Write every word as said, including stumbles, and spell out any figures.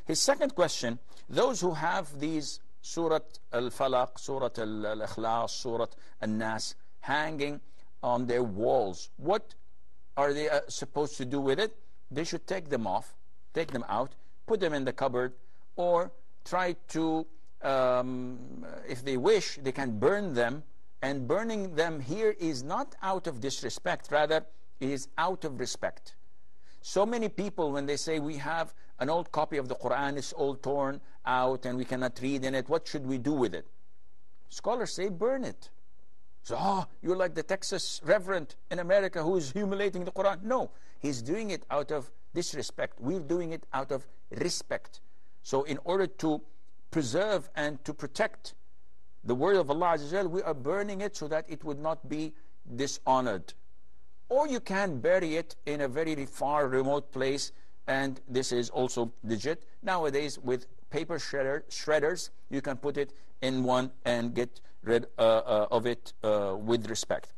His second question, those who have these Surah Al-Falaq, Surah Al-Ikhlas, Surah Al-Nas hanging on their walls, what are they uh, supposed to do with it? They should take them off, take them out, put them in the cupboard, or try to, um, if they wish, they can burn them. And burning them here is not out of disrespect, rather it is out of respect. So many people, when they say we have an old copy of the Quran, it's all torn out and we cannot read in it, what should we do with it? Scholars say burn it. So, oh, you're like the Texas reverend in America who is humiliating the Quran. No, he's doing it out of disrespect. We're doing it out of respect. So in order to preserve and to protect the word of Allah Azza wa Jal, we are burning it so that it would not be dishonored. Or you can bury it in a very far remote place, and this is also legit. Nowadays with paper shredder, shredders, you can put it in one and get rid uh, uh, of it uh, with respect.